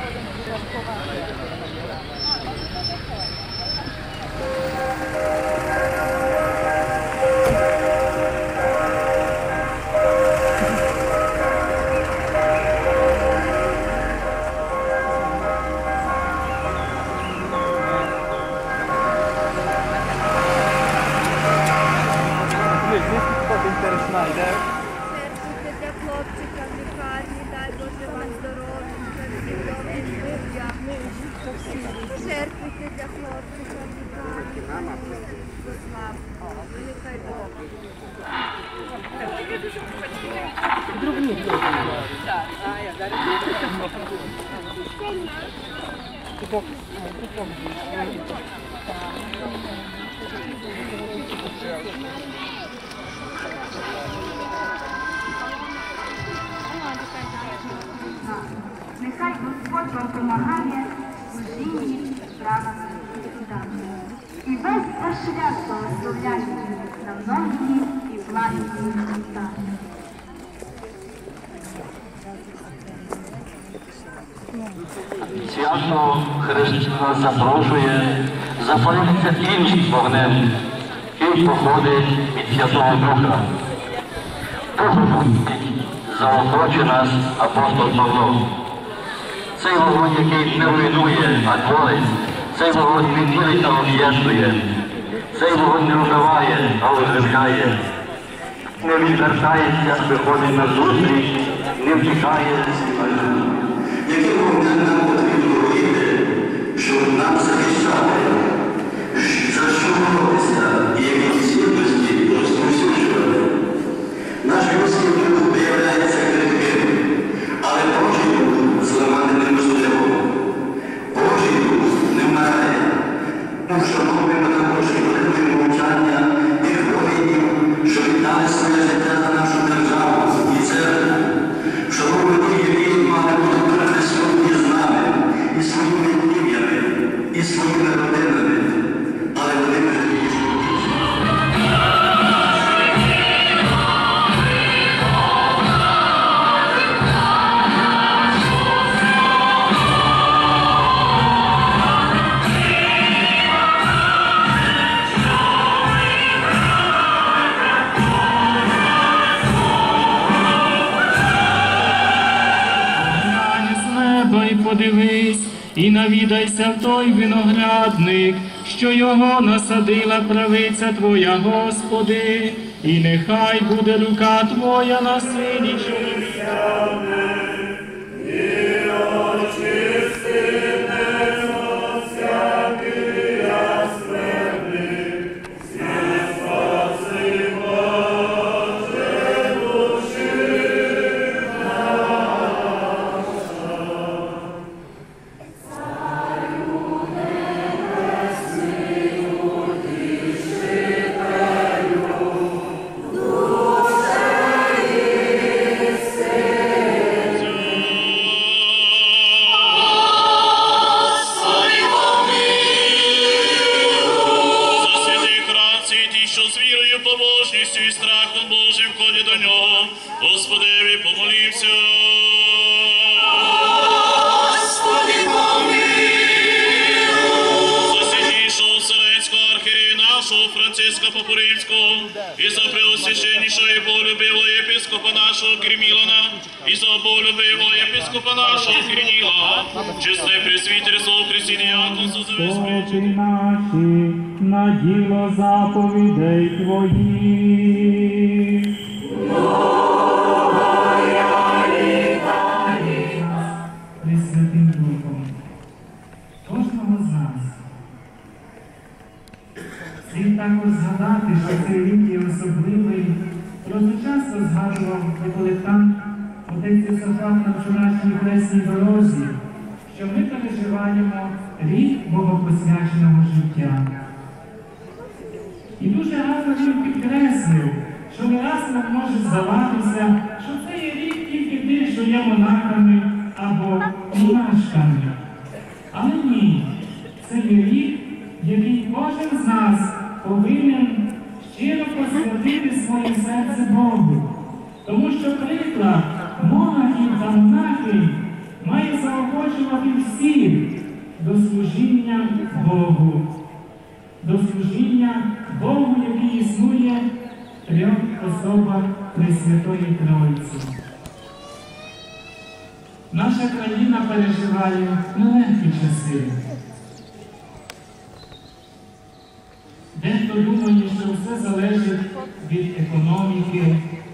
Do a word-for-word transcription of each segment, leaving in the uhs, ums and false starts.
Жертвуйте для хлопчика, Другні. Нехай Господь вам допомагає у служінні справах Христа. І весь ваш шлях благословляє на многі і благісні літа. Свято Христос запрошує запалитися іншим вогнем, і походить від Святого Духа. Того заохоче нас апостол Павло. Цей вогонь, який не руйнує, а творить, цей вогонь не ділить, а об'єднує, цей вогонь не вбиває, а оживляє, не відвертається, виходить на зустріч, не втікає, а живе. Який вогонь нам потрібно робити, щоб нам захищати, за що боротися і які цінності розповсюджувати. Наш людський дух виявляється крихким, але Божий дух зламати неможливо. Божий дух не вмирає. Вшановуємо також і великим мовчання тих воїнів, що віддали своє життя за нашу державу і церкву. Вшановуємо тих, які мали бути присутні з нами і своїми ім'ями, і своїми родинами, але вони вже подивись і навідайся в той виноградник, що його насадила правиця Твоя, Господи, і нехай буде рука Твоя на сині, що не стане, і очисти небо всякий ясленник, всі спаси Боже душі. І страхом Божим вході до нього, Господеві помолімся. Господи, помилуй. За святішого Вселенського архієрея нашого Франциска Попоримського, і за преосвященнішого і боголюбивого єпископа нашого Кирмілана, і за боголюбивого єпископа нашого Кирніла, чесне пресвітерство Христі діяконство за весь причини. На діло заповідей Твоїх. Моя літання. Пресвятим Духом кожного з нас. Слід також згадати, що цей рік є особливий. Просто часто згадував реколектант отець Йосафат на вчорашній хресній дорозі, що ми переживаємо рік богопосвяченого життя. І дуже гарно він підкреслив, що не раз нам може здаватися, що це є рік тільки тих, що є монахами або монашками. Але ні, це є рік, який кожен з нас повинен щиро посвятити своє серце Богу. Тому що приклад монахів та монахинь має заохочувати всіх до служіння Богу, до служіння Богу, який існує в трьох особах Пресвятої Тройці. Наша країна переживає нелегкі часи. Дехто думає, що все залежить від економіки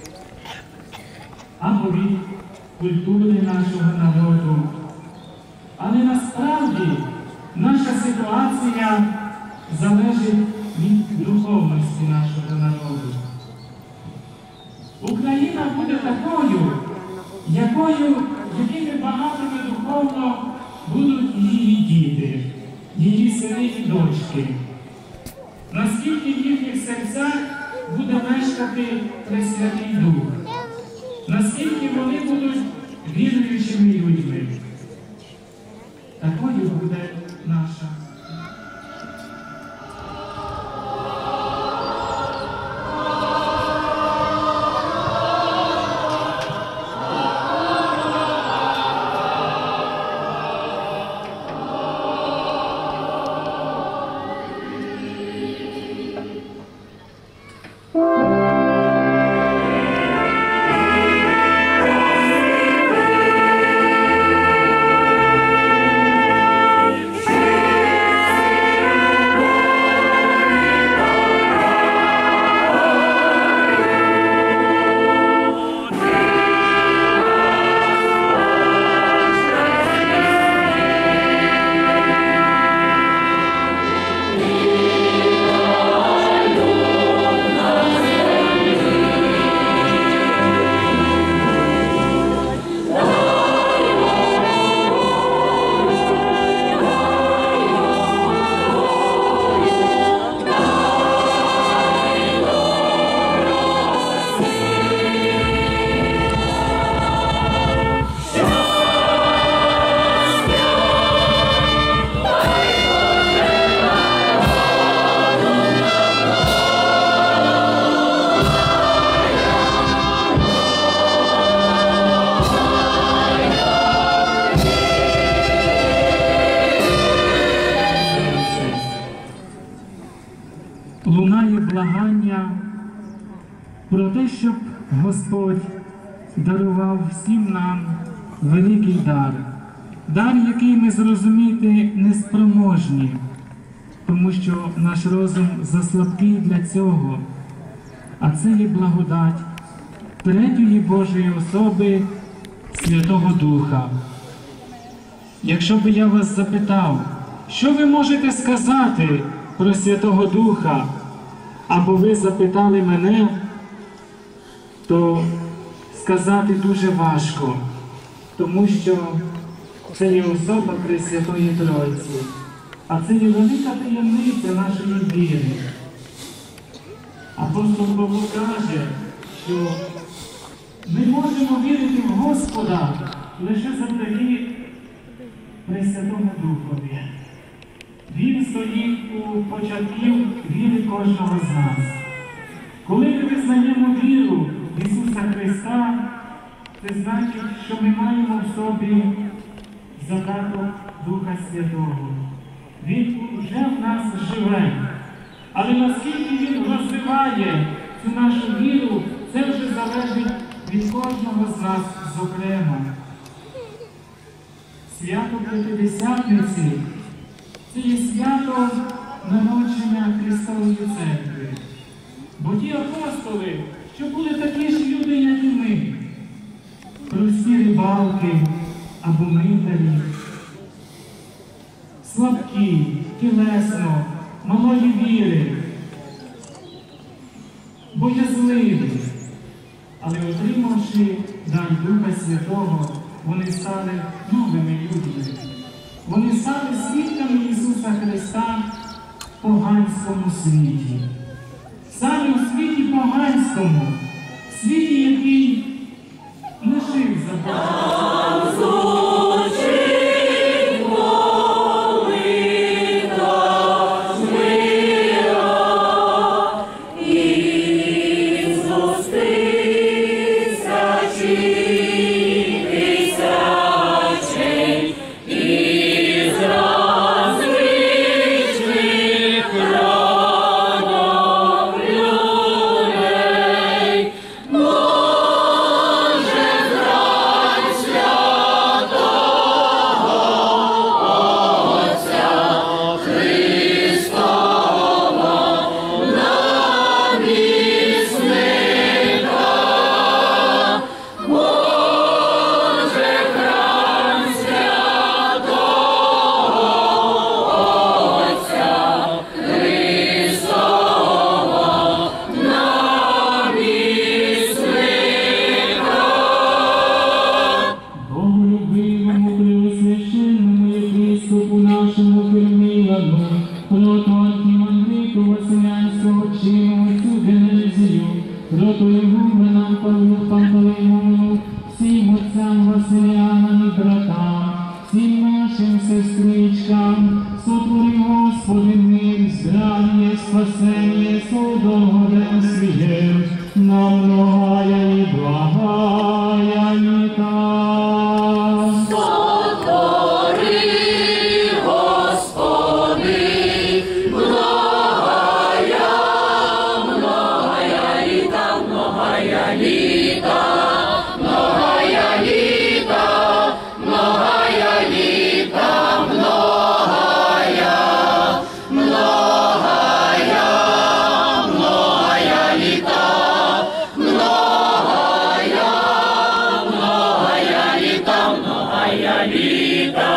або від культури нашого народу. Але насправді наша ситуація залежить від духовності нашого народу. Україна буде такою, якою, якими багатими духовно будуть її діти, її сини і дочки. Наскільки в їхніх серцях буде мешкати Пресвятий Дух, наскільки вони будуть віруючими людьми. Такою буде наша. Лунає благання про те, щоб Господь дарував всім нам великий дар. Дар, який ми зрозуміти неспроможні, тому що наш розум заслабкий для цього. А це є благодать третьої Божої особи Святого Духа. Якщо би я вас запитав, що ви можете сказати про Святого Духа, або ви запитали мене, то сказати дуже важко, тому що це є особа Пресвятої Тройці, а це є велика таємниця нашої віри. Апостол Павло каже, що ми можемо вірити в Господа лише завдяки Пресвятому Духові. Він стоїть у початків віри кожного з нас. Коли ми визнаємо віру в Ісуса Христа, це значить, що ми маємо в собі задаток Духа Святого. Він вже в нас живе. Але наскільки Він розвиває цю нашу віру, це вже залежить від кожного з нас зокрема. Свято П'ятидесятниці – це є свято народження Христової Церкви. Бо ті апостоли, що були такі ж люди, як і ми, прості рибалки або митарі, слабкі, тілесно, малої віри, боязливі, але отримавши дар Духа Святого, вони стали новими людьми. Вони стали свідками Ісуса Христа в поганському світі. Саме у світі поганському, світі, який лишив за Бога. Ісус, ти сячий, ти сячий. літа